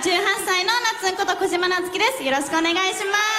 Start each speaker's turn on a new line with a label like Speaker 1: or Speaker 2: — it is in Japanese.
Speaker 1: 18歳の夏んこと小島なつきです。よろしくお願いします。